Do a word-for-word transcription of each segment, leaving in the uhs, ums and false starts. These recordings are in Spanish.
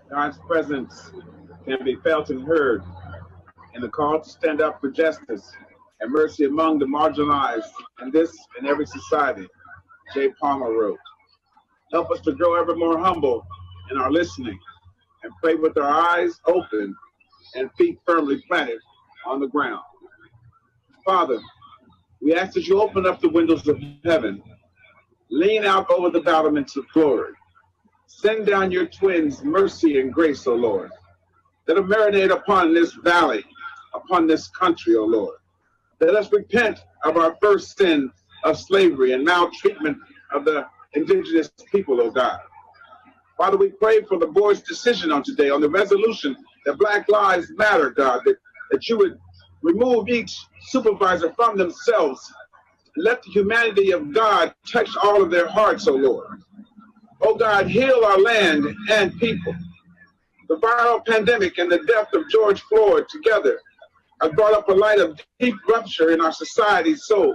God's presence can be felt and heard in the call to stand up for justice and mercy among the marginalized in this and every society, Jay Palmer wrote. Help us to grow ever more humble in our listening and pray with our eyes open and feet firmly planted on the ground. Father, we ask that you open up the windows of heaven, lean out over the battlements of glory. Send down your twins, mercy and grace, O Lord. Let them marinate upon this valley, upon this country, O Lord. Let us repent of our first sin of slavery and maltreatment of the indigenous people, O God. Father, we pray for the board's decision on today, on the resolution that Black Lives Matter, God, that, that you would remove each supervisor from themselves. Let the humanity of God touch all of their hearts, O Lord. Oh God, heal our land and people. The viral pandemic and the death of George Floyd together have brought up a light of deep rupture in our society's soul.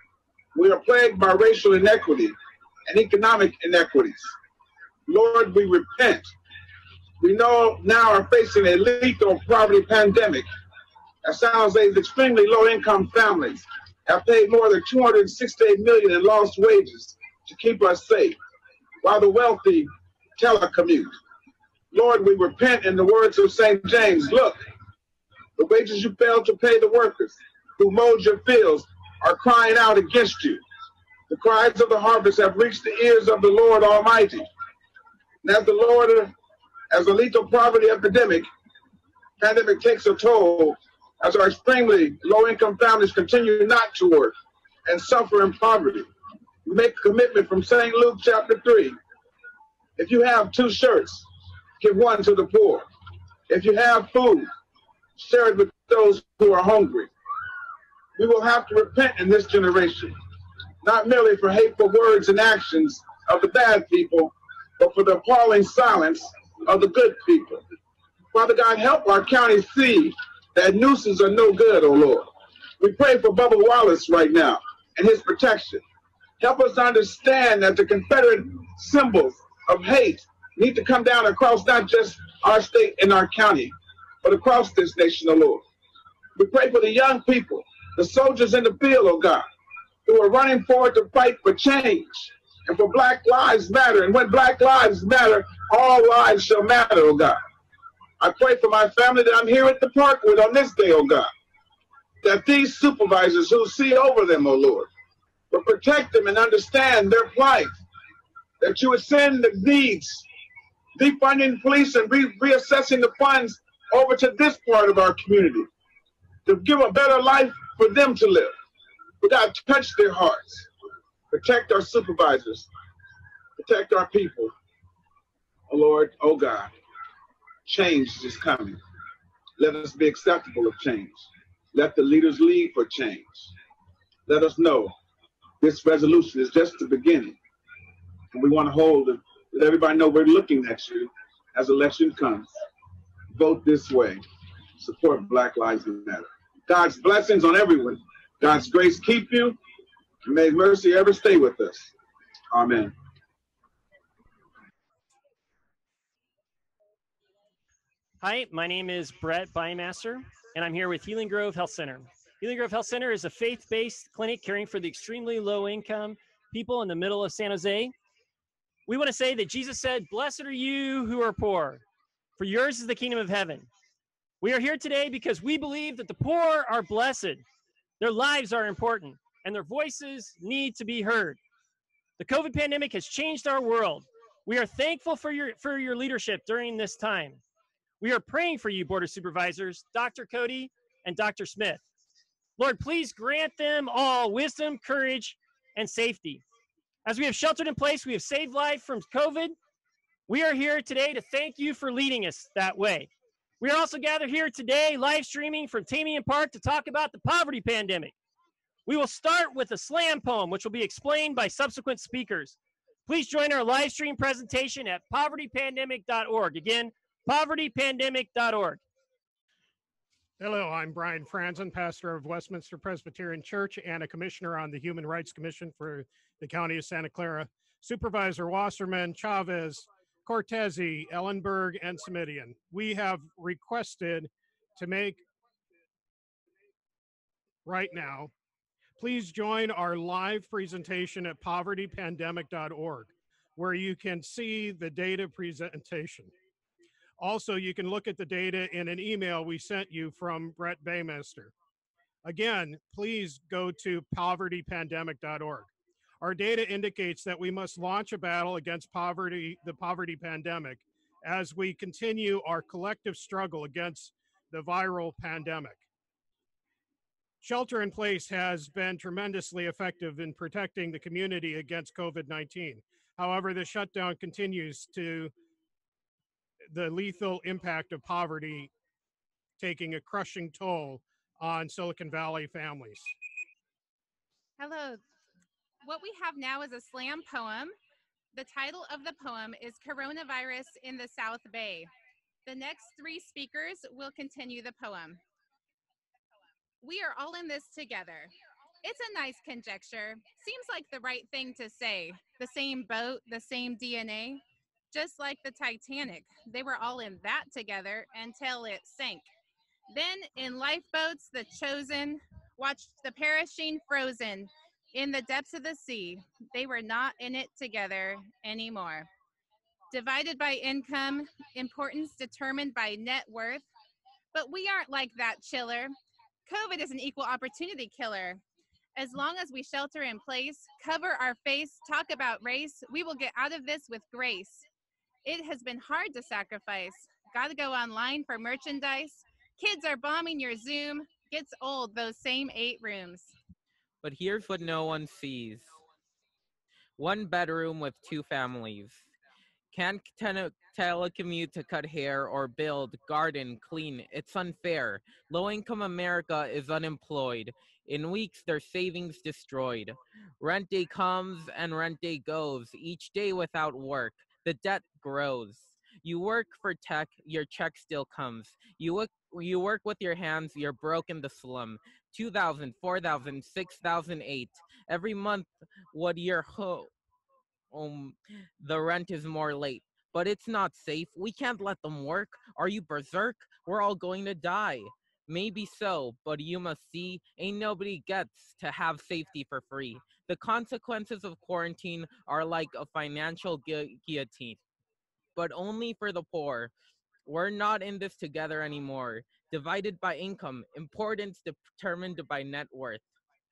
We are plagued by racial inequity and economic inequities. Lord, we repent. We know now are facing a lethal poverty pandemic. As San Jose's extremely low-income families have paid more than two hundred sixty-eight million dollars in lost wages to keep us safe, while the wealthy telecommute. Lord, we repent in the words of Saint James. Look, the wages you failed to pay the workers who mowed your fields are crying out against you. The cries of the harvest have reached the ears of the Lord Almighty. And as the Lord, as the lethal poverty epidemic, pandemic takes a toll, as our extremely low-income families continue not to work and suffer in poverty, we make a commitment from Saint Luke chapter three. If you have two shirts, give one to the poor. If you have food, share it with those who are hungry. We will have to repent in this generation, not merely for hateful words and actions of the bad people, but for the appalling silence of the good people. Father God, help our county see that nooses are no good, oh Lord. We pray for Bubba Wallace right now and his protection. Help us understand that the Confederate symbols of hate need to come down across not just our state and our county, but across this nation, oh Lord. We pray for the young people, the soldiers in the field, oh God, who are running forward to fight for change and for Black Lives Matter. And when Black Lives matter, all lives shall matter, oh God. I pray for my family that I'm here at the park with on this day, oh God, that these supervisors who see over them, oh Lord, will protect them and understand their plight, that you would send the needs, defunding police and re reassessing the funds over to this part of our community to give a better life for them to live. But God, touch their hearts, protect our supervisors, protect our people. Oh Lord, oh God, change is coming. Let us be acceptable of change. Let the leaders lead for change. Let us know this resolution is just the beginning. And we want to hold it, let everybody know we're looking at you as election comes. Vote this way. Support Black Lives Matter. God's blessings on everyone. God's grace keep you. And may mercy ever stay with us. Amen. Hi, my name is Brett Bymaster, and I'm here with Healing Grove Health Center. Healing Grove Health Center is a faith-based clinic caring for the extremely low-income people in the middle of San Jose. We want to say that Jesus said, "Blessed are you who are poor, for yours is the kingdom of heaven." We are here today because we believe that the poor are blessed. Their lives are important, and their voices need to be heard. The COVID pandemic has changed our world. We are thankful for your, for your leadership during this time. We are praying for you, Board of Supervisors, Doctor Cody and Doctor Smith. Lord, please grant them all wisdom, courage, and safety. As we have sheltered in place, we have saved life from COVID. We are here today to thank you for leading us that way. We are also gathered here today, live streaming from Tamian Park to talk about the poverty pandemic. We will start with a slam poem, which will be explained by subsequent speakers. Please join our live stream presentation at poverty pandemic dot org. Again, poverty pandemic dot org. Hello, I'm Brian Franzen, pastor of Westminster Presbyterian Church and a commissioner on the Human Rights Commission for the County of Santa Clara. Supervisor Wasserman, Chavez, Cortese, Ellenberg, and Smidian, we have requested to make right now, please join our live presentation at poverty pandemic dot org, where you can see the data presentation. Also, you can look at the data in an email we sent you from Brett Baymaster. Again, please go to poverty pandemic dot org. Our data indicates that we must launch a battle against poverty, the poverty pandemic, as we continue our collective struggle against the viral pandemic. Shelter in place has been tremendously effective in protecting the community against COVID nineteen. However, the shutdown continues to the lethal impact of poverty, taking a crushing toll on Silicon Valley families. Hello. What we have now is a slam poem. The title of the poem is Coronavirus in the South Bay. The next three speakers will continue the poem. We are all in this together. It's a nice conjecture. Seems like the right thing to say. The same boat, the same D N A. Just like the Titanic, they were all in that together until it sank. Then in lifeboats, the chosen watched the perishing frozen in the depths of the sea. They were not in it together anymore. Divided by income, importance determined by net worth. But we aren't like that chiller. COVID is an equal opportunity killer. As long as we shelter in place, cover our face, talk about race, we will get out of this with grace. It has been hard to sacrifice. Gotta go online for merchandise. Kids are bombing your Zoom. Gets old, those same eight rooms. But here's what no one sees. One bedroom with two families. Can't tele- telecommute to cut hair or build, garden, clean. It's unfair. Low-income America is unemployed. In weeks, their savings destroyed. Rent day comes and rent day goes. Each day without work, the debt grows. You work for tech, your check still comes. You work, you work with your hands, you're broke in the slum. two thousand, four thousand, six thousand eight. Every month, what your home, um, the rent is more late. But it's not safe. We can't let them work. Are you berserk? We're all going to die. Maybe so, but you must see, ain't nobody gets to have safety for free. The consequences of quarantine are like a financial gu- guillotine, but only for the poor. We're not in this together anymore. Divided by income, importance determined by net worth.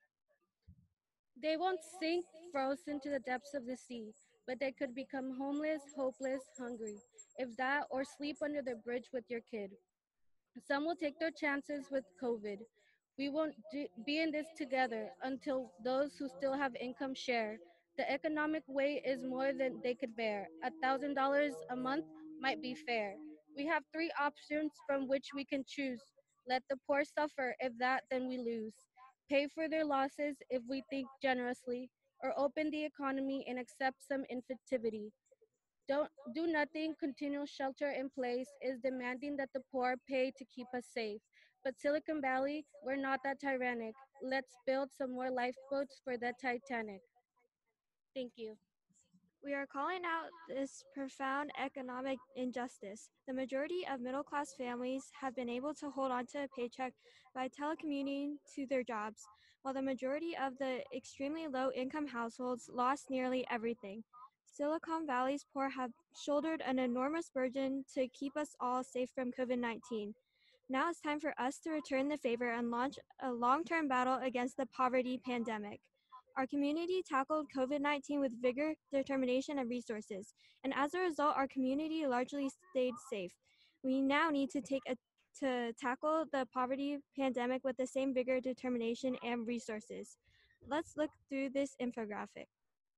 They won't sink frozen to the depths of the sea, but they could become homeless, hopeless, hungry, if that, or sleep under the bridge with your kid. Some will take their chances with COVID. We won't do, be in this together until those who still have income share. The economic weight is more than they could bear. A thousand dollars a month might be fair. We have three options from which we can choose. Let the poor suffer, if that, then we lose. Pay for their losses if we think generously, or open the economy and accept some ineffectivity. Don't do nothing, continual shelter in place is demanding that the poor pay to keep us safe. But Silicon Valley, we're not that tyrannic. Let's build some more lifeboats for the Titanic. Thank you. We are calling out this profound economic injustice. The majority of middle-class families have been able to hold on to a paycheck by telecommuting to their jobs, while the majority of the extremely low-income households lost nearly everything. Silicon Valley's poor have shouldered an enormous burden to keep us all safe from COVID nineteen. Now it's time for us to return the favor and launch a long-term battle against the poverty pandemic. Our community tackled COVID nineteen with vigor, determination, and resources, and as a result, our community largely stayed safe. We now need to take a, to tackle the poverty pandemic with the same vigor, determination, and resources. Let's look through this infographic.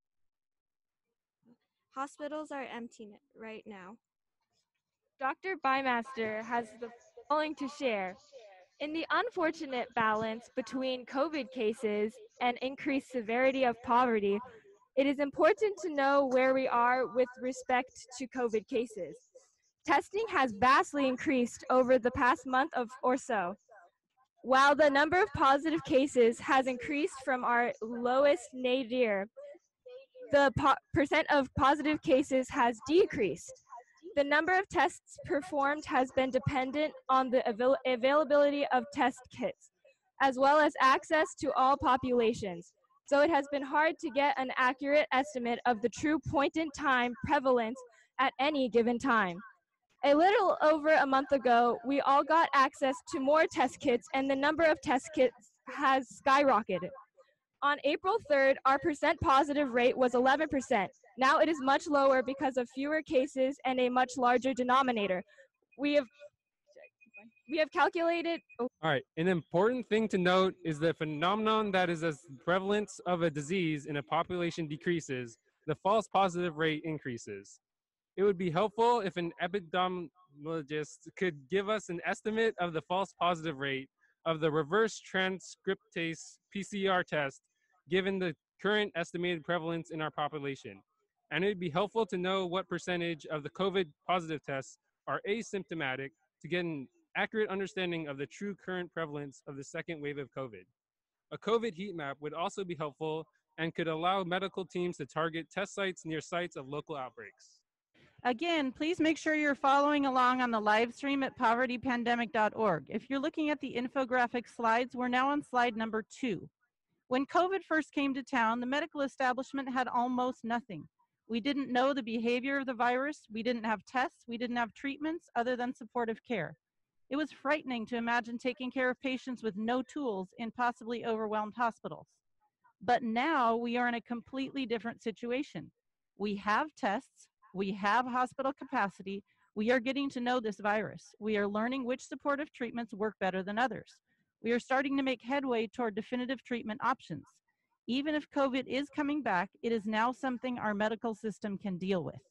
Hospitals are empty right now. Doctor Bymaster has the following to share. In the unfortunate balance between COVID cases and increased severity of poverty, it is important to know where we are with respect to COVID cases. Testing has vastly increased over the past month of, or so. While the number of positive cases has increased from our lowest nadir, the po- percent of positive cases has decreased. The number of tests performed has been dependent on the avail- availability of test kits, as well as access to all populations. So it has been hard to get an accurate estimate of the true point-in-time prevalence at any given time. A little over a month ago, we all got access to more test kits, and the number of test kits has skyrocketed. On April third, our percent positive rate was eleven percent. Now it is much lower because of fewer cases and a much larger denominator. We have we have calculated. Oh. All right, an important thing to note is the phenomenon that is as prevalence of a disease in a population decreases, the false positive rate increases. It would be helpful if an epidemiologist could give us an estimate of the false positive rate of the reverse transcriptase P C R test, given the current estimated prevalence in our population. And it would be helpful to know what percentage of the COVID positive tests are asymptomatic to get an accurate understanding of the true current prevalence of the second wave of COVID. A COVID heat map would also be helpful and could allow medical teams to target test sites near sites of local outbreaks. Again, please make sure you're following along on the live stream at poverty pandemic dot org. If you're looking at the infographic slides, we're now on slide number two. When COVID first came to town, the medical establishment had almost nothing. We didn't know the behavior of the virus, we didn't have tests, we didn't have treatments other than supportive care. It was frightening to imagine taking care of patients with no tools in possibly overwhelmed hospitals. But now we are in a completely different situation. We have tests, we have hospital capacity, we are getting to know this virus. We are learning which supportive treatments work better than others. We are starting to make headway toward definitive treatment options. Even if COVID is coming back, it is now something our medical system can deal with.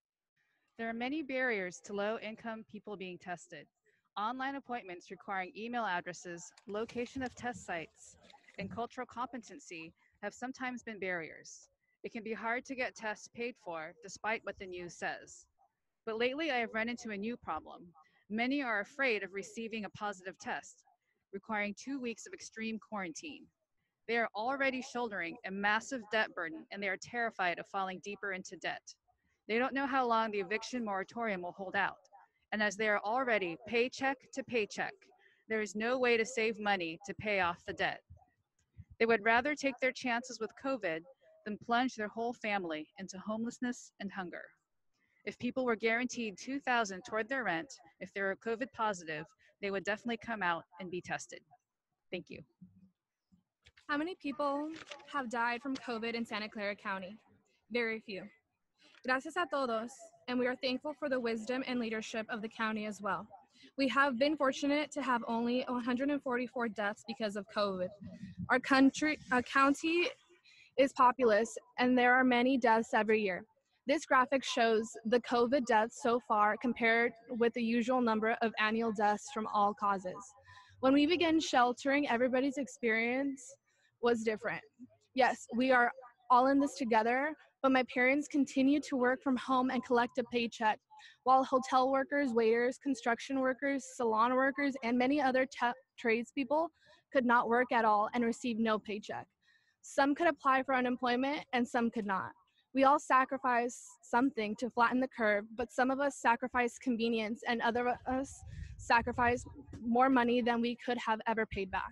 There are many barriers to low-income people being tested. Online appointments requiring email addresses, location of test sites, and cultural competency have sometimes been barriers. It can be hard to get tests paid for, despite what the news says. But lately, I have run into a new problem. Many are afraid of receiving a positive test, requiring two weeks of extreme quarantine. They are already shouldering a massive debt burden, and they are terrified of falling deeper into debt. They don't know how long the eviction moratorium will hold out. And as they are already paycheck to paycheck, there is no way to save money to pay off the debt. They would rather take their chances with COVID than plunge their whole family into homelessness and hunger. If people were guaranteed two thousand dollars toward their rent, if they were COVID positive, they would definitely come out and be tested. Thank you. How many people have died from COVID in Santa Clara County? Very few. Gracias a todos, and we are thankful for the wisdom and leadership of the county as well. We have been fortunate to have only one hundred forty-four deaths because of COVID. Our country, our county is populous, and there are many deaths every year. This graphic shows the COVID deaths so far compared with the usual number of annual deaths from all causes. When we began sheltering, everybody's experience was different. Yes, we are all in this together, but my parents continue to work from home and collect a paycheck, while hotel workers, waiters, construction workers, salon workers, and many other tradespeople could not work at all and receive no paycheck. Some could apply for unemployment and some could not. We all sacrifice something to flatten the curve, but some of us sacrifice convenience and other of us sacrifice more money than we could have ever paid back.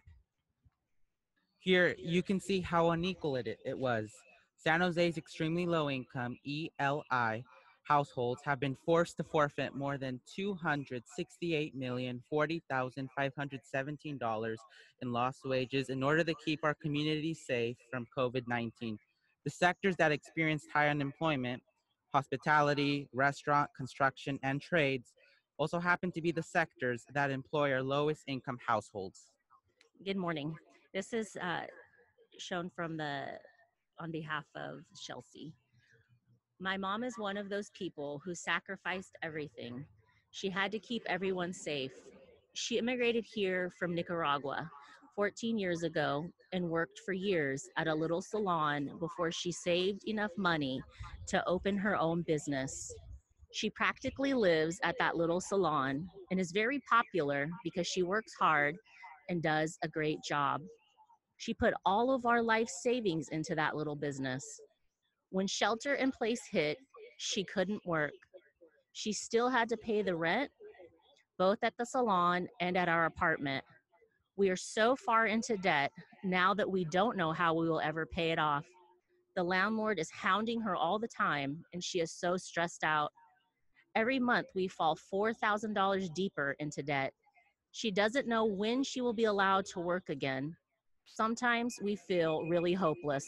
Here, you can see how unequal it, it was. San Jose's extremely low income, E L I, households have been forced to forfeit more than two hundred sixty-eight million forty thousand five hundred seventeen dollars in lost wages in order to keep our community safe from COVID nineteen. The sectors that experienced high unemployment, hospitality, restaurant, construction, and trades, also happen to be the sectors that employ our lowest income households. Good morning. This is uh, shown from the, on behalf of Chelsea. My mom is one of those people who sacrificed everything. She had to keep everyone safe. She immigrated here from Nicaragua fourteen years ago and worked for years at a little salon before she saved enough money to open her own business. She practically lives at that little salon and is very popular because she works hard and does a great job. She put all of our life savings into that little business. When shelter in place hit, she couldn't work. She still had to pay the rent, both at the salon and at our apartment. We are so far into debt now that we don't know how we will ever pay it off. The landlord is hounding her all the time, and she is so stressed out. Every month, we fall four thousand dollars deeper into debt. She doesn't know when she will be allowed to work again. Sometimes we feel really hopeless.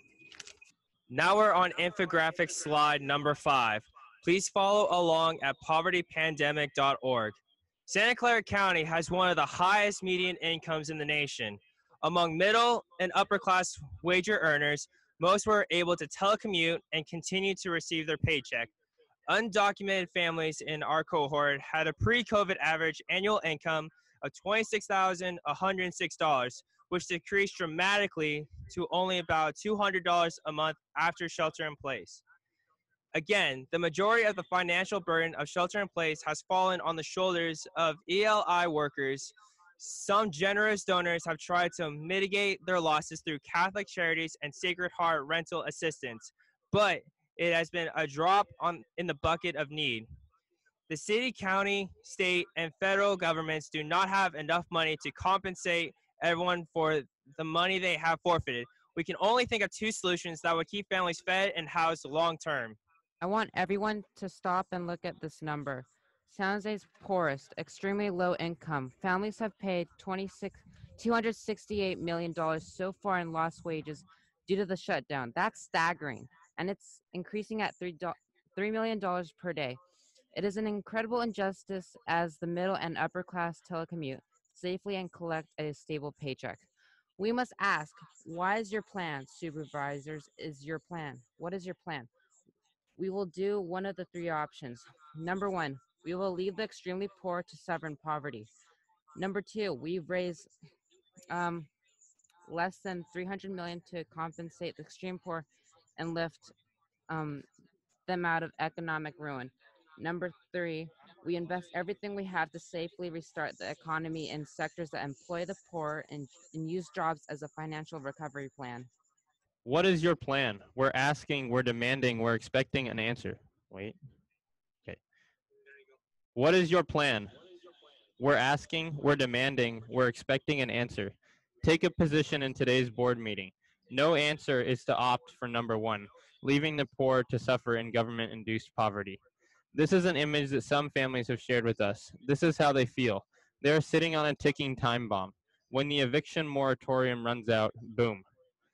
Now we're on infographic slide number five. Please follow along at poverty pandemic dot org. Santa Clara County has one of the highest median incomes in the nation. Among middle and upper class wager earners, most were able to telecommute and continue to receive their paycheck. Undocumented families in our cohort had a pre-COVID average annual income of twenty-six thousand one hundred six dollars, which decreased dramatically to only about two hundred dollars a month after shelter in place. Again, the majority of the financial burden of shelter in place has fallen on the shoulders of E L I workers. Some generous donors have tried to mitigate their losses through Catholic Charities and Sacred Heart rental assistance, but it has been a drop on, in the bucket of need. The city, county, state, and federal governments do not have enough money to compensate everyone for the money they have forfeited. We can only think of two solutions that would keep families fed and housed long term. I want everyone to stop and look at this number. San Jose's poorest, extremely low income families have paid two hundred sixty-eight million dollars so far in lost wages due to the shutdown. That's staggering, and it's increasing at three million dollars per day. It is an incredible injustice as the middle and upper class telecommute safely and collect a stable paycheck. We must ask, why is your plan, supervisors, is your plan? What is your plan? We will do one of the three options. Number one, we will leave the extremely poor to suffer in poverty. Number two, we raise um, less than three hundred million dollars to compensate the extreme poor and lift um, them out of economic ruin. Number three, we invest everything we have to safely restart the economy in sectors that employ the poor and, and use jobs as a financial recovery plan. What is your plan? We're asking, we're demanding, we're expecting an answer. Wait. Okay. What is your plan? We're asking, we're demanding, we're expecting an answer. Take a position in today's board meeting. No answer is to opt for number one, leaving the poor to suffer in government-induced poverty. This is an image that some families have shared with us. This is how they feel. They are sitting on a ticking time bomb. When the eviction moratorium runs out, boom.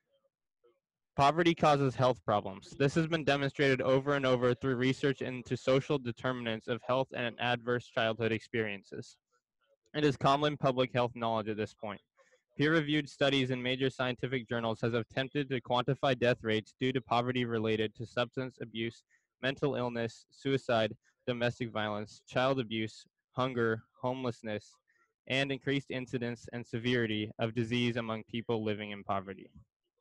Poverty causes health problems. This has been demonstrated over and over through research into social determinants of health and adverse childhood experiences. It is common public health knowledge at this point. Peer-reviewed studies in major scientific journals have attempted to quantify death rates due to poverty related to substance abuse, mental illness, suicide, domestic violence, child abuse, hunger, homelessness, and increased incidence and severity of disease among people living in poverty.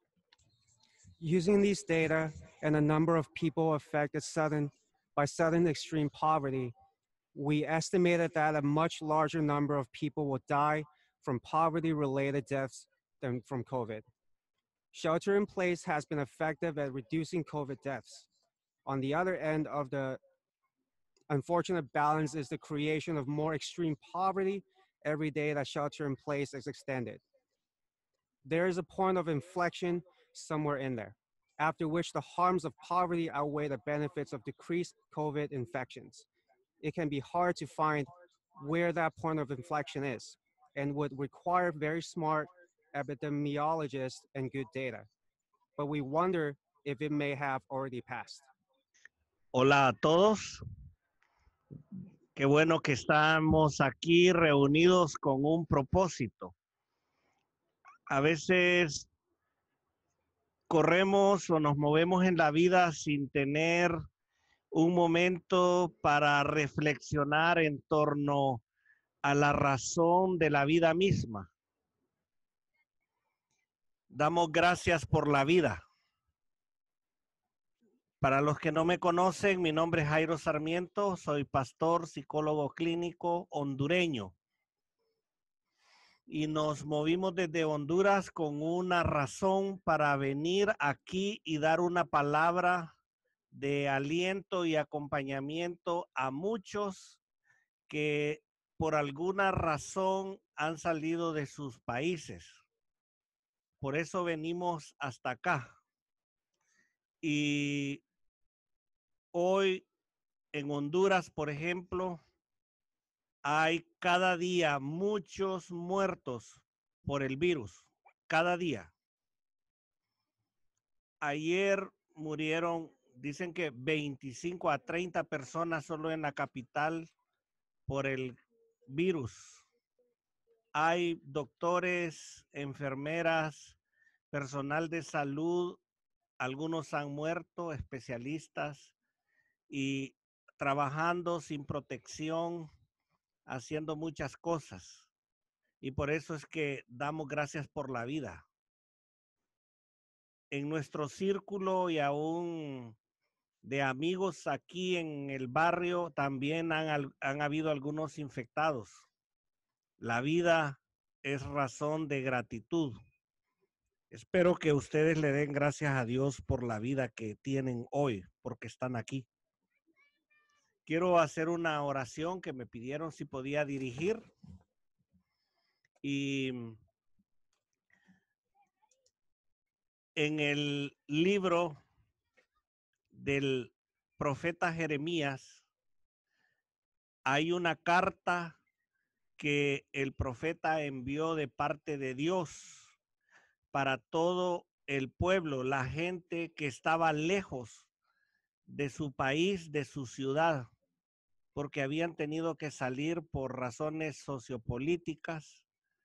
Using these data and the number of people affected sudden, by sudden extreme poverty, we estimated that a much larger number of people will die from poverty-related deaths than from COVID. Shelter in place has been effective at reducing COVID deaths. On the other end of the unfortunate balance is the creation of more extreme poverty every day that shelter in place is extended. There is a point of inflection somewhere in there, after which the harms of poverty outweigh the benefits of decreased COVID infections. It can be hard to find where that point of inflection is and would require very smart epidemiologists and good data. But we wonder if it may have already passed. Hola a todos. Qué bueno que estamos aquí reunidos con un propósito. A veces corremos o nos movemos en la vida sin tener un momento para reflexionar en torno a la razón de la vida misma. Damos gracias por la vida. Para los que no me conocen, mi nombre es Jairo Sarmiento, soy pastor, psicólogo clínico hondureño. Y nos movimos desde Honduras con una razón para venir aquí y dar una palabra de aliento y acompañamiento a muchos que por alguna razón han salido de sus países. Por eso venimos hasta acá. Y hoy en Honduras, por ejemplo, hay cada día muchos muertos por el virus. Cada día. Ayer murieron, dicen que veinticinco a treinta personas solo en la capital por el virus. Hay doctores, enfermeras, personal de salud, algunos han muerto, especialistas, y trabajando sin protección, haciendo muchas cosas. Y por eso es que damos gracias por la vida. En nuestro círculo y aún de amigos aquí en el barrio también han, han habido algunos infectados. La vida es razón de gratitud. Espero que ustedes le den gracias a Dios por la vida que tienen hoy, porque están aquí. Quiero hacer una oración que me pidieron si podía dirigir. Y en el libro del profeta Jeremías hay una carta que el profeta envió de parte de Dios para todo el pueblo, la gente que estaba lejos de su país, de su ciudad, porque habían tenido que salir por razones sociopolíticas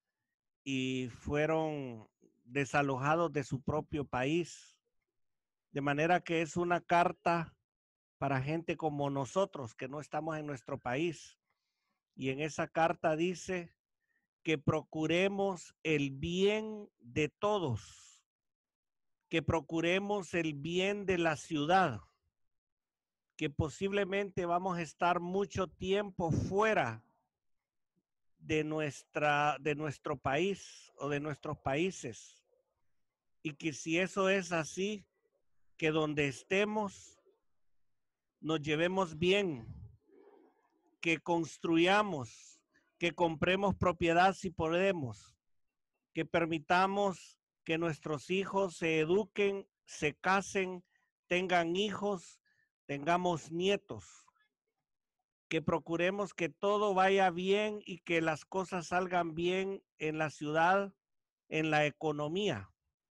y fueron desalojados de su propio país. De manera que es una carta para gente como nosotros que no estamos en nuestro país. Y en esa carta dice que procuremos el bien de todos, que procuremos el bien de la ciudad, que posiblemente vamos a estar mucho tiempo fuera de, nuestra, de nuestro país o de nuestros países. Y que si eso es así, que donde estemos nos llevemos bien, que construyamos, que compremos propiedad si podemos, que permitamos que nuestros hijos se eduquen, se casen, tengan hijos, tengamos nietos, que procuremos que todo vaya bien y que las cosas salgan bien en la ciudad, en la economía.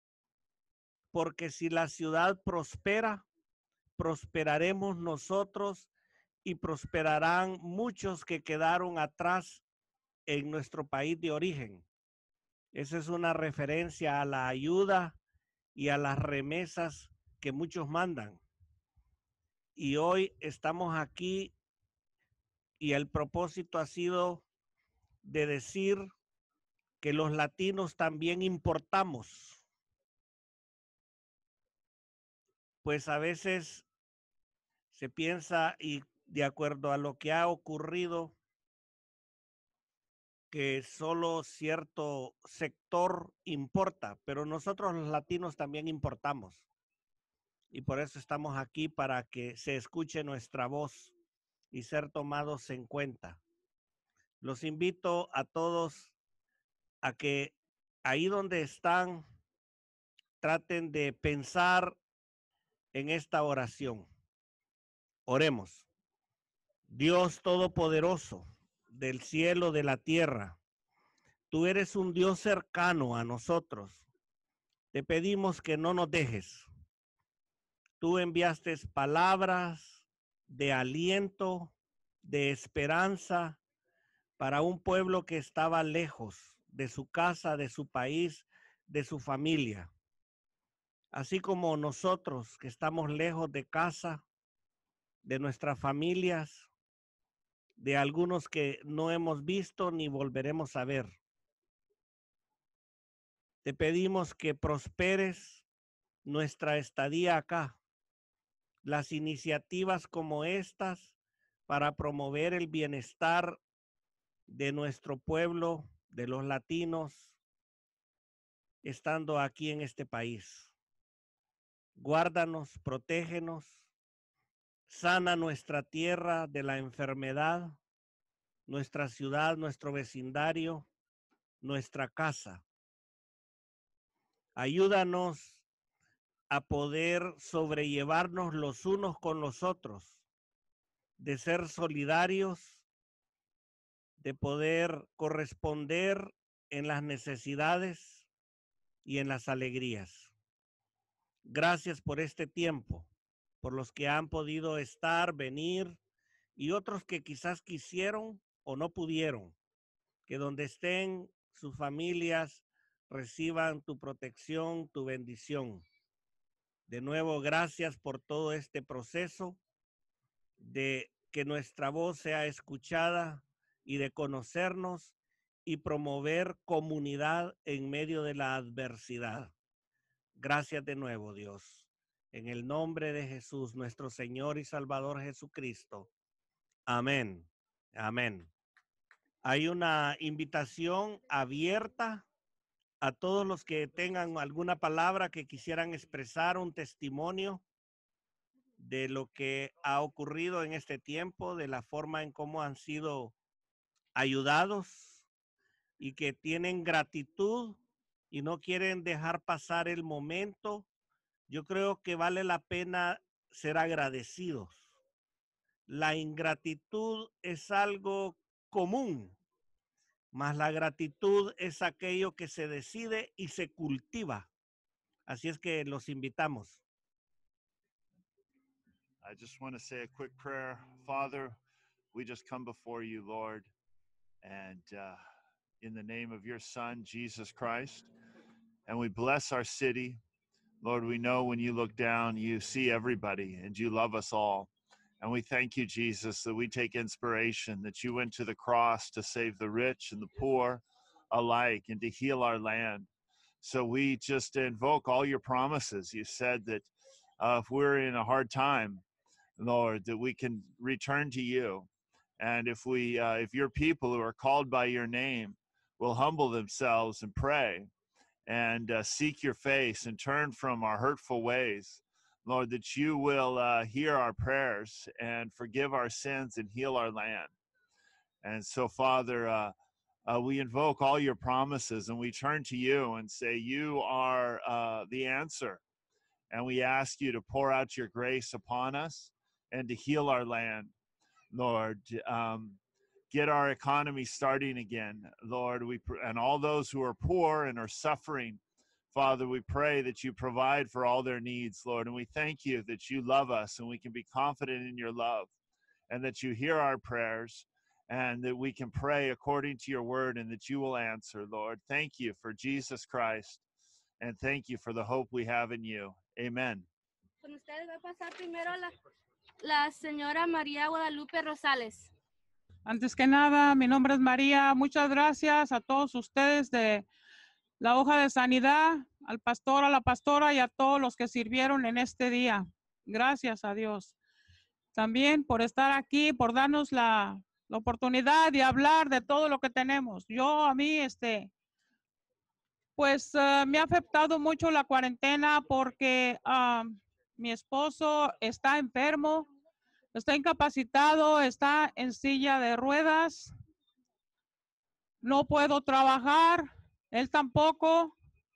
Porque si la ciudad prospera, prosperaremos nosotros y prosperarán muchos que quedaron atrás en nuestro país de origen. Esa es una referencia a la ayuda y a las remesas que muchos mandan. Y hoy estamos aquí y el propósito ha sido de decir que los latinos también importamos. Pues a veces se piensa, y de acuerdo a lo que ha ocurrido, que solo cierto sector importa, pero nosotros los latinos también importamos. Y por eso estamos aquí, para que se escuche nuestra voz y ser tomados en cuenta. Los invito a todos a que ahí donde están, traten de pensar en esta oración. Oremos. Dios Todopoderoso, del cielo, de la tierra, tú eres un Dios cercano a nosotros. Te pedimos que no nos dejes. Tú enviaste palabras de aliento, de esperanza para un pueblo que estaba lejos de su casa, de su país, de su familia. Así como nosotros que estamos lejos de casa, de nuestras familias, de algunos que no hemos visto ni volveremos a ver. Te pedimos que prosperes nuestra estadía acá, las iniciativas como estas para promover el bienestar de nuestro pueblo, de los latinos, estando aquí en este país. Guárdanos, protégenos Sana nuestra tierra de la enfermedad, nuestra ciudad, nuestro vecindario, nuestra casa. Ayúdanos a poder sobrellevarnos los unos con los otros, de ser solidarios, de poder corresponder en las necesidades y en las alegrías. Gracias por este tiempo, por los que han podido estar, venir, y otros que quizás quisieron o no pudieron. Que donde estén sus familias reciban tu protección, tu bendición. De nuevo, gracias por todo este proceso de que nuestra voz sea escuchada y de conocernos y promover comunidad en medio de la adversidad. Gracias de nuevo, Dios. En el nombre de Jesús, nuestro Señor y Salvador Jesucristo. Amén. Amén. Hay una invitación abierta a todos los que tengan alguna palabra que quisieran expresar, un testimonio de lo que ha ocurrido en este tiempo, de la forma en cómo han sido ayudados y que tienen gratitud y no quieren dejar pasar el momento. Yo creo que vale la pena ser agradecidos. La ingratitud es algo común, mas la gratitud es aquello que se decide y se cultiva. Así es que los invitamos. I just want to say a quick prayer. Father, we just come before you, Lord, and uh, in the name of your Son, Jesus Christ, and we bless our city. Lord, we know when you look down, you see everybody, and you love us all. And we thank you, Jesus, that we take inspiration, that you went to the cross to save the rich and the poor alike and to heal our land. So we just invoke all your promises. You said that uh, if we're in a hard time, Lord, that we can return to you. And if we, uh, if your people who are called by your name will humble themselves and pray and uh, seek your face and turn from our hurtful ways, Lord, that you will uh, hear our prayers and forgive our sins and heal our land. And so, Father, uh, uh, we invoke all your promises and we turn to you and say, you are uh, the answer. And we ask you to pour out your grace upon us and to heal our land, Lord. Um, get our economy starting again, Lord. We pr- and all those who are poor and are suffering, Father, we pray that you provide for all their needs, Lord, and we thank you that you love us and we can be confident in your love and that you hear our prayers and that we can pray according to your word and that you will answer, Lord. Thank you for Jesus Christ and thank you for the hope we have in you. Amen. Con ustedes va a pasar primero la, la señora María Guadalupe Rosales. Antes que nada, mi nombre es María. Muchas gracias a todos ustedes de la hoja de sanidad, al pastor, a la pastora y a todos los que sirvieron en este día. Gracias a Dios. También por estar aquí, por darnos la, la oportunidad de hablar de todo lo que tenemos. Yo, a mí, este, pues uh, me ha afectado mucho la cuarentena porque uh, mi esposo está enfermo, está incapacitado, está en silla de ruedas. No puedo trabajar. Él tampoco.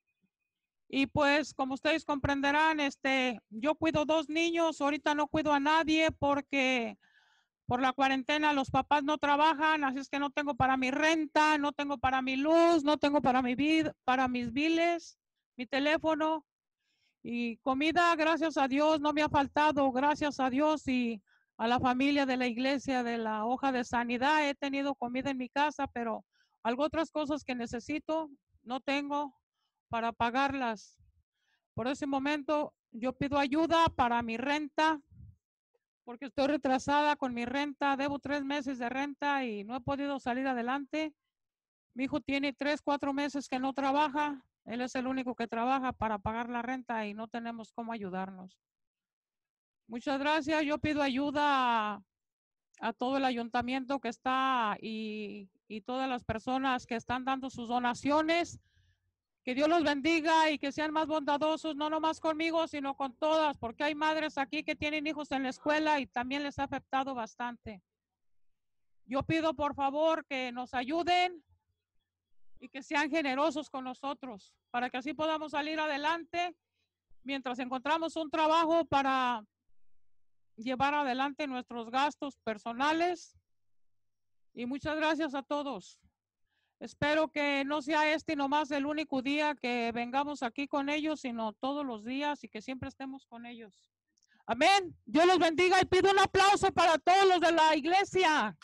Y pues, como ustedes comprenderán, este, yo cuido dos niños. Ahorita no cuido a nadie porque por la cuarentena los papás no trabajan. Así es que no tengo para mi renta, no tengo para mi luz, no tengo para, mi vid para mis biles, mi teléfono. Y comida, gracias a Dios, no me ha faltado. Gracias a Dios y a la familia de la iglesia de la hoja de sanidad. He tenido comida en mi casa, pero algo otras cosas que necesito no tengo para pagarlas. Por ese momento yo pido ayuda para mi renta porque estoy retrasada con mi renta. Debo tres meses de renta y no he podido salir adelante. Mi hijo tiene tres, cuatro meses que no trabaja. Él es el único que trabaja para pagar la renta y no tenemos cómo ayudarnos. Muchas gracias. Yo pido ayuda a, a todo el ayuntamiento que está y, y todas las personas que están dando sus donaciones, Que Dios los bendiga y que sean más bondadosos, no nomás conmigo, sino con todas, porque hay madres aquí que tienen hijos en la escuela y también les ha afectado bastante. Yo pido por favor que nos ayuden y que sean generosos con nosotros, para que así podamos salir adelante mientras encontramos un trabajo para llevar adelante nuestros gastos personales. Y muchas gracias a todos. Espero que no sea este nomás el único día que vengamos aquí con ellos, sino todos los días y que siempre estemos con ellos. Amén. Dios los bendiga y pido un aplauso para todos los de la iglesia.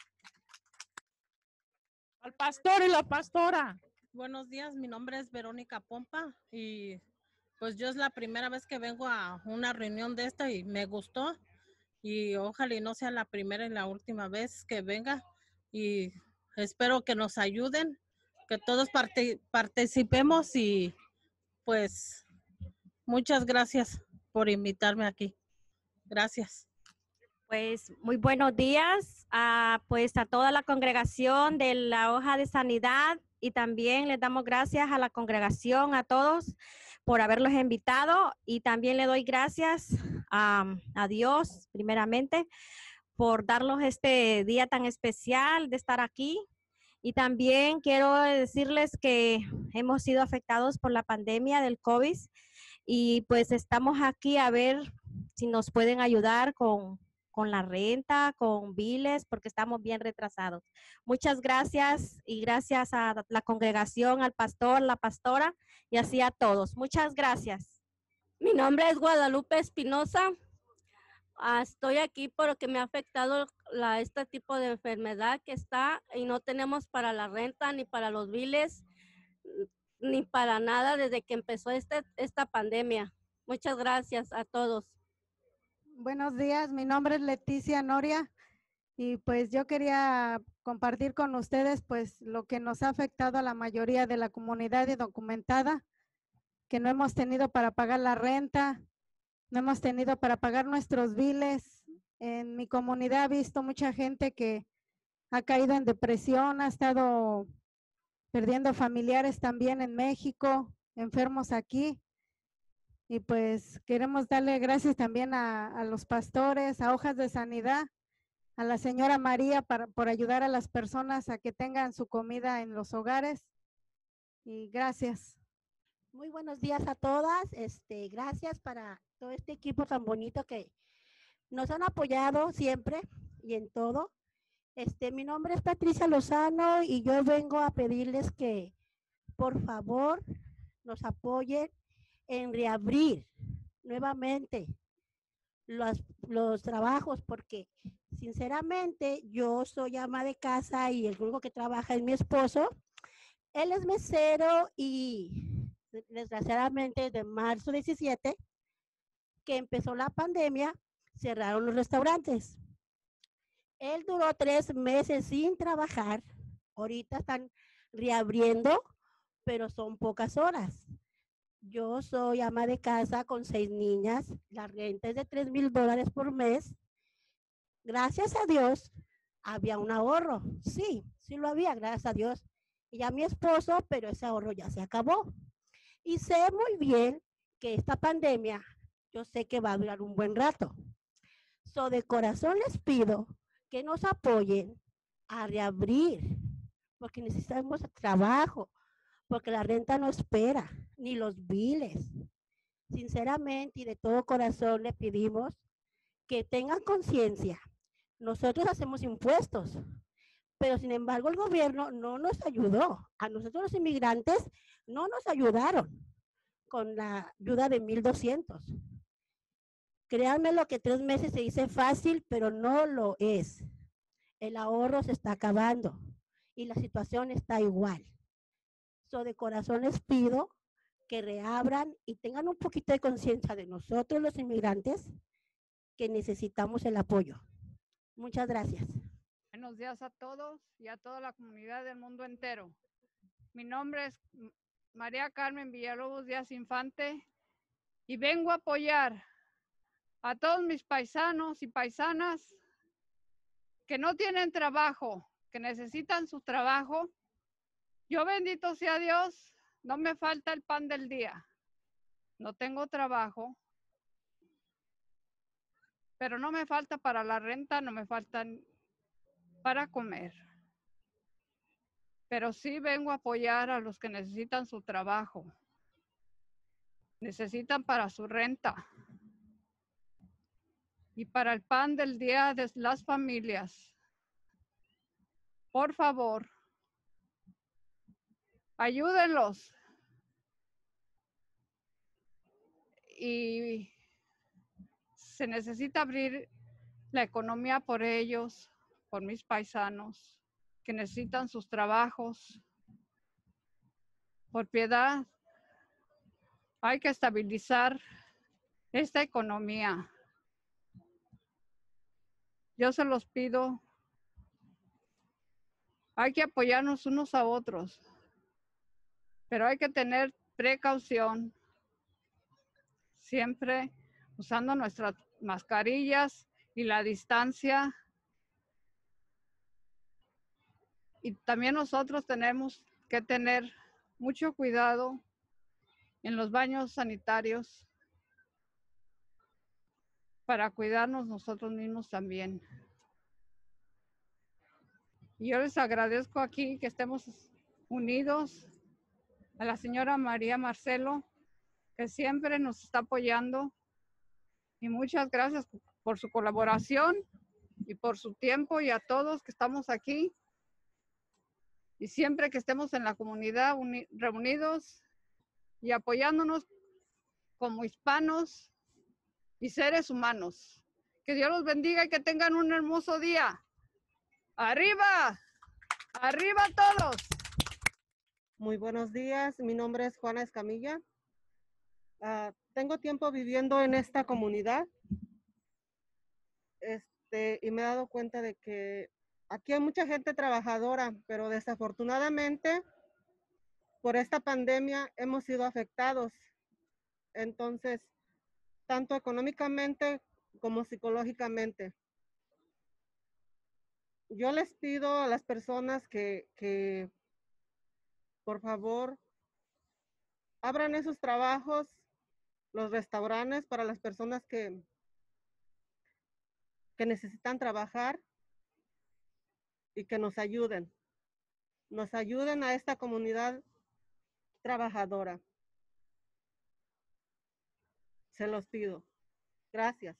Al pastor y la pastora. Buenos días, mi nombre es Verónica Pompa y pues yo es la primera vez que vengo a una reunión de esta y me gustó y ojalá y no sea la primera y la última vez que venga y espero que nos ayuden, que todos parte- participemos y pues muchas gracias por invitarme aquí. Gracias. Pues muy buenos días a, pues a toda la congregación de la Hoja de Sanidad y también les damos gracias a la congregación, a todos por haberlos invitado y también le doy gracias a, a Dios primeramente por darnos este día tan especial de estar aquí. Y también quiero decirles que hemos sido afectados por la pandemia del COVID y pues estamos aquí a ver si nos pueden ayudar con, con la renta, con biles, porque estamos bien retrasados. Muchas gracias y gracias a la congregación, al pastor, la pastora y así a todos. Muchas gracias. Mi nombre es Guadalupe Espinosa. Ah, estoy aquí porque me ha afectado la, este tipo de enfermedad que está y no tenemos para la renta ni para los biles ni para nada desde que empezó este, esta pandemia. Muchas gracias a todos. Buenos días, mi nombre es Leticia Noria y pues yo quería compartir con ustedes pues lo que nos ha afectado a la mayoría de la comunidad indocumentada, que no hemos tenido para pagar la renta, no hemos tenido para pagar nuestros biles. En mi comunidad he visto mucha gente que ha caído en depresión, ha estado perdiendo familiares también en México, enfermos aquí. Y pues queremos darle gracias también a, a los pastores, a Hojas de Sanidad, a la señora María para, por ayudar a las personas a que tengan su comida en los hogares. Y gracias. Muy buenos días a todas. Este, gracias para todo este equipo tan bonito que nos han apoyado siempre y en todo. Este, mi nombre es Patricia Lozano y yo vengo a pedirles que por favor nos apoyen en reabrir nuevamente los, los trabajos, porque sinceramente yo soy ama de casa y el único que trabaja es mi esposo. Él es mesero y desgraciadamente desde marzo diecisiete que empezó la pandemia, cerraron los restaurantes. Él duró tres meses sin trabajar. Ahorita están reabriendo, pero son pocas horas. Yo soy ama de casa con seis niñas. La renta es de tres mil dólares por mes. Gracias a Dios, había un ahorro. Sí, sí lo había, gracias a Dios. Y ya mi esposo, pero ese ahorro ya se acabó. Y sé muy bien que esta pandemia, yo sé que va a durar un buen rato. So, de corazón les pido que nos apoyen a reabrir, porque necesitamos trabajo, porque la renta no espera, ni los biles. Sinceramente y de todo corazón le pedimos que tengan conciencia. Nosotros hacemos impuestos, pero sin embargo el gobierno no nos ayudó. A nosotros los inmigrantes no nos ayudaron con la ayuda de mil doscientos. Créanme lo que tres meses se dice fácil, pero no lo es. El ahorro se está acabando y la situación está igual. So, de corazón les pido que reabran y tengan un poquito de conciencia de nosotros los inmigrantes que necesitamos el apoyo. Muchas gracias. Buenos días a todos y a toda la comunidad del mundo entero. Mi nombre es María Carmen Villalobos Díaz Infante y vengo a apoyar a todos mis paisanos y paisanas que no tienen trabajo, que necesitan su trabajo. Yo, bendito sea Dios, no me falta el pan del día. No tengo trabajo, pero no me falta para la renta, no me faltan para comer. Pero sí vengo a apoyar a los que necesitan su trabajo. Necesitan para su renta y para el pan del día de las familias. Por favor, ayúdenlos. Y se necesita abrir la economía por ellos, por mis paisanos, que necesitan sus trabajos. Por piedad, hay que estabilizar esta economía. Yo se los pido. Hay que apoyarnos unos a otros, pero hay que tener precaución, siempre usando nuestras mascarillas y la distancia. Y también nosotros tenemos que tener mucho cuidado en los baños sanitarios para cuidarnos nosotros mismos también. Y yo les agradezco aquí que estemos unidos, a la señora María Marcelo, que siempre nos está apoyando. Y muchas gracias por su colaboración y por su tiempo, y a todos que estamos aquí. Y siempre que estemos en la comunidad reunidos y apoyándonos como hispanos y seres humanos. Que Dios los bendiga y que tengan un hermoso día. ¡Arriba! ¡Arriba todos! Muy buenos días, mi nombre es Juana Escamilla. Uh, tengo tiempo viviendo en esta comunidad este, y me he dado cuenta de que aquí hay mucha gente trabajadora, pero desafortunadamente por esta pandemia hemos sido afectados. Entonces, tanto económicamente como psicológicamente. Yo les pido a las personas que, que por favor, abran esos trabajos, los restaurantes para las personas que, que necesitan trabajar y que nos ayuden. Nos ayuden a esta comunidad trabajadora. Se los pido. Gracias.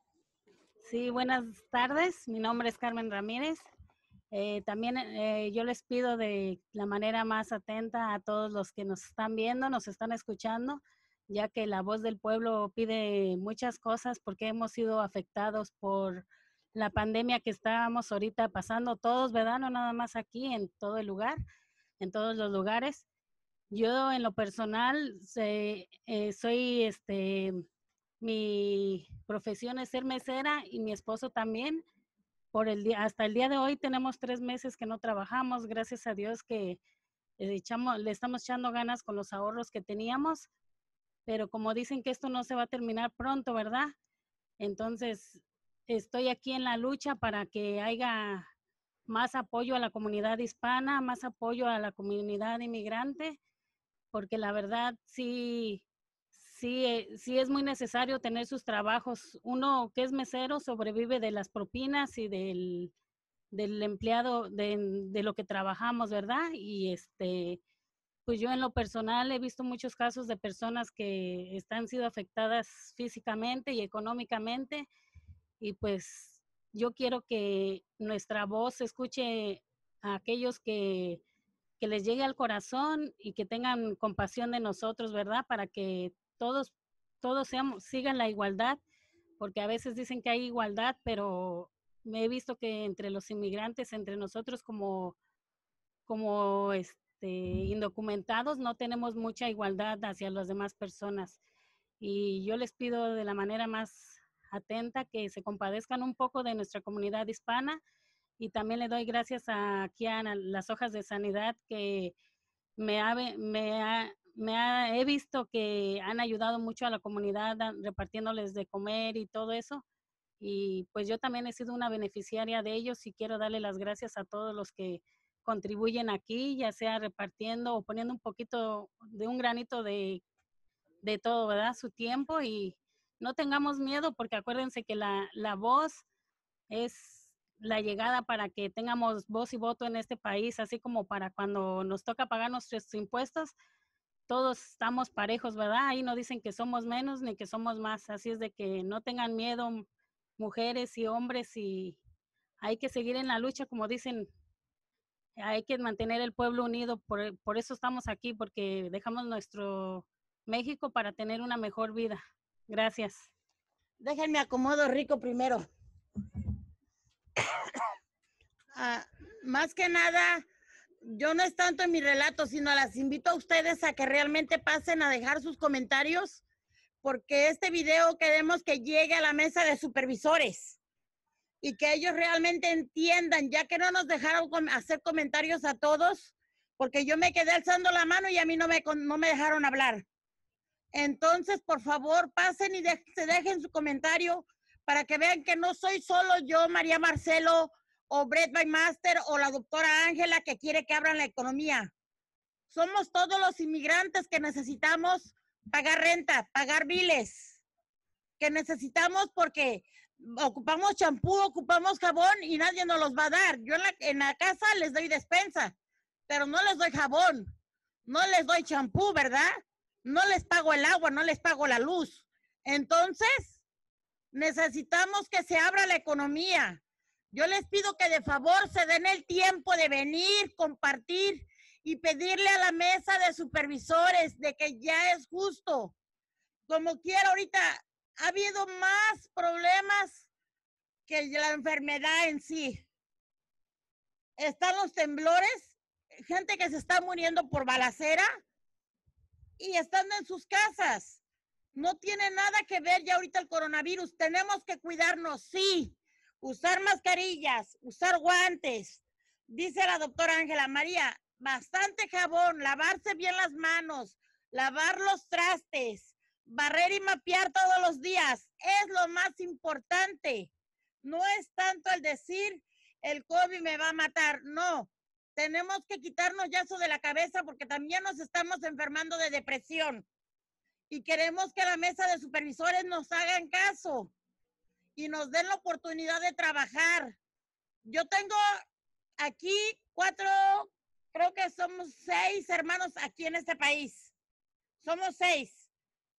Sí, buenas tardes. Mi nombre es Carmen Ramírez. Eh, también eh, yo les pido de la manera más atenta a todos los que nos están viendo, nos están escuchando, ya que la voz del pueblo pide muchas cosas porque hemos sido afectados por la pandemia que estábamos ahorita pasando todos, ¿verdad? No nada más aquí, en todo el lugar, en todos los lugares. Yo en lo personal se, eh, soy, este, mi profesión es ser mesera y mi esposo también. Por el día, hasta el día de hoy tenemos tres meses que no trabajamos, gracias a Dios que le, echamos, le estamos echando ganas con los ahorros que teníamos, pero como dicen que esto no se va a terminar pronto, ¿verdad? Entonces estoy aquí en la lucha para que haya más apoyo a la comunidad hispana, más apoyo a la comunidad inmigrante, porque la verdad sí, sí, eh, sí es muy necesario tener sus trabajos. Uno que es mesero sobrevive de las propinas y del, del empleado, de, de lo que trabajamos, ¿verdad? Y este, pues yo en lo personal he visto muchos casos de personas que están sido afectadas físicamente y económicamente, y pues yo quiero que nuestra voz se escuche a aquellos que que les llegue al corazón y que tengan compasión de nosotros, ¿verdad? Para que todos, todos seamos, sigan la igualdad, porque a veces dicen que hay igualdad, pero me he visto que entre los inmigrantes, entre nosotros como, como este, indocumentados, no tenemos mucha igualdad hacia las demás personas. Y yo les pido de la manera más atenta que se compadezcan un poco de nuestra comunidad hispana. Y también le doy gracias a, aquí a las hojas de sanidad que me, ha, me, ha, me ha, he visto que han ayudado mucho a la comunidad repartiéndoles de comer y todo eso. Y pues yo también he sido una beneficiaria de ellos y quiero darle las gracias a todos los que contribuyen aquí, ya sea repartiendo o poniendo un poquito de un granito de, de todo, ¿verdad? Su tiempo, y no tengamos miedo, porque acuérdense que la, la voz es la llegada para que tengamos voz y voto en este país, así como para cuando nos toca pagar nuestros impuestos, todos estamos parejos, ¿verdad? Ahí no dicen que somos menos ni que somos más, así es de que no tengan miedo, mujeres y hombres, y hay que seguir en la lucha, como dicen, hay que mantener el pueblo unido, por, por eso estamos aquí, porque dejamos nuestro México para tener una mejor vida. Gracias. Déjenme acomodo rico primero. Ah, más que nada, yo no es tanto en mi relato, sino las invito a ustedes a que realmente pasen a dejar sus comentarios, porque este video queremos que llegue a la mesa de supervisores y que ellos realmente entiendan, ya que no nos dejaron com- hacer comentarios a todos, porque yo me quedé alzando la mano y a mí no me, con- no me dejaron hablar. Entonces, por favor, pasen y de- se dejen su comentario para que vean que no soy solo yo, María Marcelo, o Brett Master, o la doctora Ángela, que quiere que abran la economía. Somos todos los inmigrantes que necesitamos pagar renta, pagar biles, que necesitamos porque ocupamos champú, ocupamos jabón y nadie nos los va a dar. Yo en la, en la casa les doy despensa, pero no les doy jabón, no les doy champú, ¿verdad? No les pago el agua, no les pago la luz. Entonces, necesitamos que se abra la economía. Yo les pido que de favor se den el tiempo de venir, compartir y pedirle a la mesa de supervisores de que ya es justo. Como quiera, ahorita ha habido más problemas que la enfermedad en sí. Están los temblores, gente que se está muriendo por balacera y estando en sus casas. No tiene nada que ver ya ahorita el coronavirus. Tenemos que cuidarnos, sí. Usar mascarillas, usar guantes. Dice la doctora Ángela María, bastante jabón, lavarse bien las manos, lavar los trastes, barrer y mapear todos los días. Es lo más importante. No es tanto el decir, el COVID me va a matar. No, tenemos que quitarnos ya eso de la cabeza porque también nos estamos enfermando de depresión. Y queremos que la mesa de supervisores nos hagan caso y nos den la oportunidad de trabajar. Yo tengo aquí cuatro, creo que somos seis hermanos aquí en este país. Somos seis.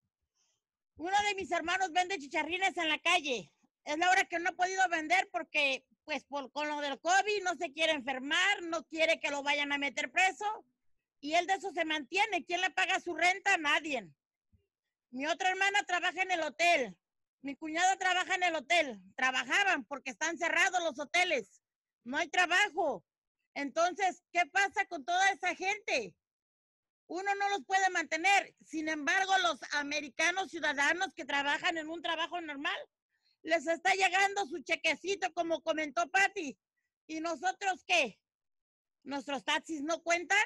Uno de mis hermanos vende chicharrines en la calle. Es la hora que no ha podido vender porque, pues, por, con lo del COVID no se quiere enfermar, no quiere que lo vayan a meter preso. Y él de eso se mantiene. ¿Quién le paga su renta? Nadie. Mi otra hermana trabaja en el hotel. Mi cuñado trabaja en el hotel. Trabajaban porque están cerrados los hoteles. No hay trabajo. Entonces, ¿qué pasa con toda esa gente? Uno no los puede mantener. Sin embargo, los americanos ciudadanos que trabajan en un trabajo normal, les está llegando su chequecito, como comentó Patty. ¿Y nosotros qué? ¿Nuestros taxis no cuentan?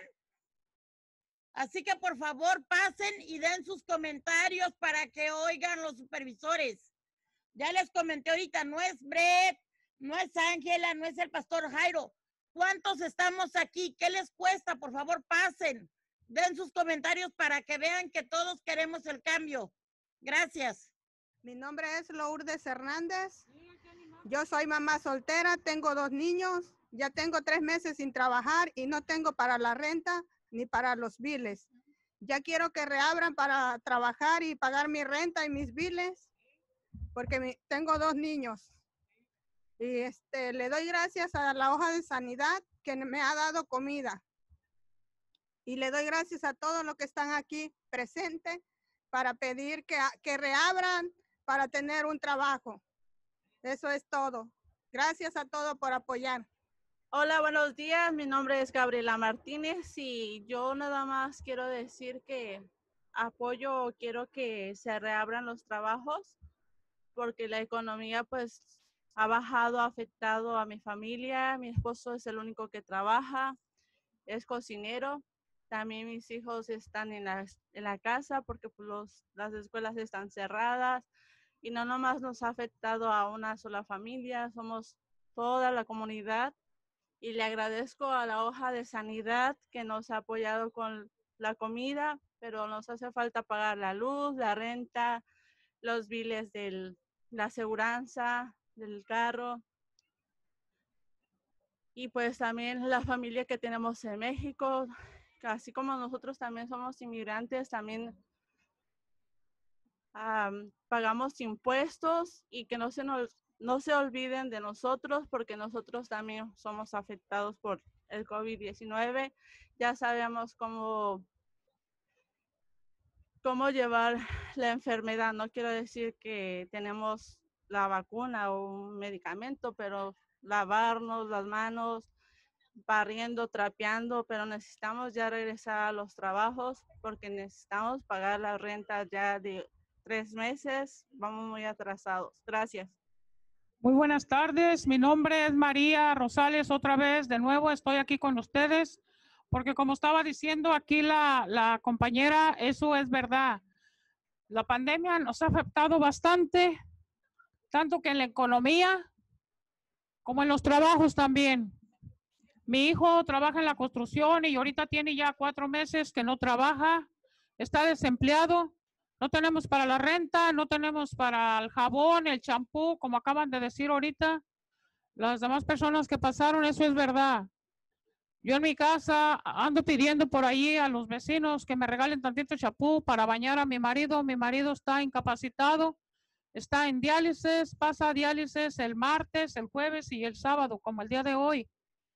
Así que por favor pasen y den sus comentarios para que oigan los supervisores. Ya les comenté ahorita, no es Brett, no es Ángela, no es el pastor Jairo. ¿Cuántos estamos aquí? ¿Qué les cuesta? Por favor pasen, den sus comentarios para que vean que todos queremos el cambio. Gracias. Mi nombre es Lourdes Hernández. Yo soy mamá soltera, tengo dos niños, ya tengo tres meses sin trabajar y no tengo para la renta ni para los biles. Ya quiero que reabran para trabajar y pagar mi renta y mis biles, porque mi, tengo dos niños. Y este, le doy gracias a la hoja de sanidad que me ha dado comida. Y le doy gracias a todos los que están aquí presentes para pedir que, que reabran para tener un trabajo. Eso es todo. Gracias a todos por apoyar. Hola, buenos días. Mi nombre es Gabriela Martínez y yo nada más quiero decir que apoyo, quiero que se reabran los trabajos porque la economía pues ha bajado, ha afectado a mi familia. Mi esposo es el único que trabaja, es cocinero. También mis hijos están en la, en la casa porque pues, los, las escuelas están cerradas y no nomás nos ha afectado a una sola familia, somos toda la comunidad. y le agradezco a la hoja de sanidad que nos ha apoyado con la comida, pero nos hace falta pagar la luz, la renta, los biles de la aseguranza del carro. Y pues también la familia que tenemos en México, así como nosotros también somos inmigrantes, también um, pagamos impuestos y que no se, nos, no se olviden de nosotros porque nosotros también somos afectados por el COVID diecinueve. Ya sabemos cómo, cómo llevar la enfermedad. No quiero decir que tenemos la vacuna o un medicamento, pero lavarnos las manos, barriendo, trapeando, pero necesitamos ya regresar a los trabajos porque necesitamos pagar la renta ya de tres meses. Vamos muy atrasados. Gracias. Muy buenas tardes, mi nombre es María Rosales, otra vez, de nuevo estoy aquí con ustedes, porque como estaba diciendo aquí la, la compañera, eso es verdad. La pandemia nos ha afectado bastante, tanto que en la economía como en los trabajos también. Mi hijo trabaja en la construcción y ahorita tiene ya cuatro meses que no trabaja, está desempleado, no tenemos para la renta, no tenemos para el jabón, el champú, como acaban de decir ahorita las demás personas que pasaron, eso es verdad. Yo en mi casa ando pidiendo por ahí a los vecinos que me regalen tantito champú para bañar a mi marido. Mi marido está incapacitado, está en diálisis, pasa diálisis el martes, el jueves y el sábado, como el día de hoy.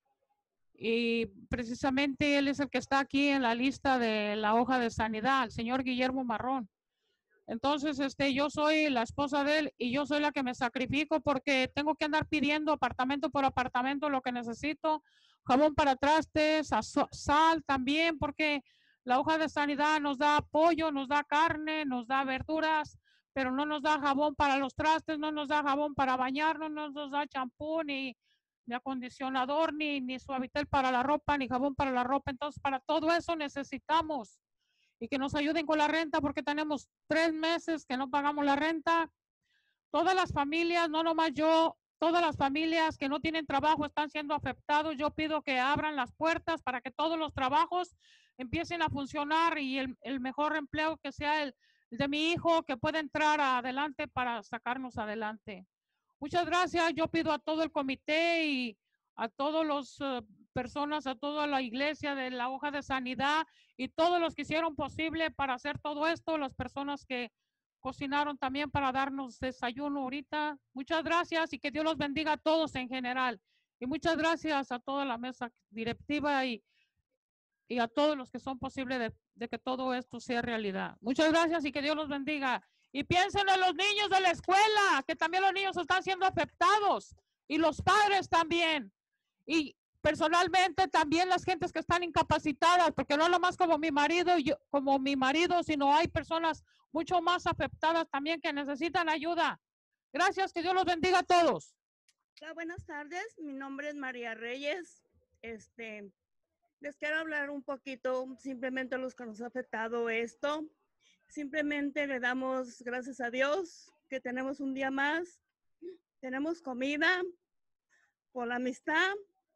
Y precisamente él es el que está aquí en la lista de la hoja de sanidad, el señor Guillermo Marrón. Entonces, este, yo soy la esposa de él y yo soy la que me sacrifico porque tengo que andar pidiendo apartamento por apartamento lo que necesito, jabón para trastes, sal también, porque la hoja de sanidad nos da pollo, nos da carne, nos da verduras, pero no nos da jabón para los trastes, no nos da jabón para bañarnos, no nos da champú, ni, ni acondicionador, ni, ni suavitel para la ropa, ni jabón para la ropa. Entonces, para todo eso necesitamos y que nos ayuden con la renta porque tenemos tres meses que no pagamos la renta. Todas las familias, no nomás yo, todas las familias que no tienen trabajo están siendo afectados. Yo pido que abran las puertas para que todos los trabajos empiecen a funcionar y el, el mejor empleo que sea el, el de mi hijo, que pueda entrar adelante para sacarnos adelante. Muchas gracias. Yo pido a todo el comité y a todos los uh, personas, a toda la iglesia de la hoja de sanidad y todos los que hicieron posible para hacer todo esto, las personas que cocinaron también para darnos desayuno ahorita. Muchas gracias y que Dios los bendiga a todos en general. Y muchas gracias a toda la mesa directiva y, y a todos los que son posibles de, de que todo esto sea realidad. Muchas gracias y que Dios los bendiga. Y piensen en los niños de la escuela, que también los niños están siendo afectados y los padres también. Y personalmente también las gentes que están incapacitadas, porque no nomás como mi marido, yo, como mi marido, sino hay personas mucho más afectadas también que necesitan ayuda. Gracias, que Dios los bendiga a todos. Hola, buenas tardes, mi nombre es María Reyes. Este, les quiero hablar un poquito simplemente a los que nos ha afectado esto. Simplemente le damos gracias a Dios que tenemos un día más, tenemos comida, por la amistad.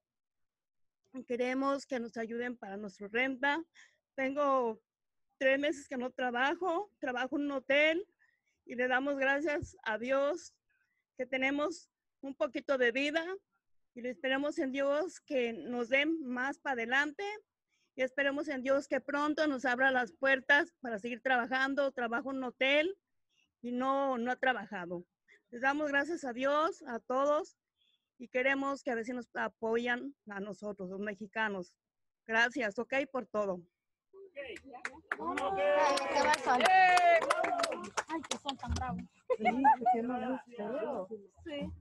Queremos que nos ayuden para nuestra renta. Tengo tres meses que no trabajo, trabajo en un hotel y le damos gracias a Dios que tenemos un poquito de vida y le esperamos en Dios que nos den más para adelante y esperemos en Dios que pronto nos abra las puertas para seguir trabajando. Trabajo en un hotel y no, no ha trabajado. Les damos gracias a Dios, a todos. Y queremos que a veces nos apoyan a nosotros, los mexicanos. Gracias, ok, por todo. Ay, qué sol tan bravo. Sí.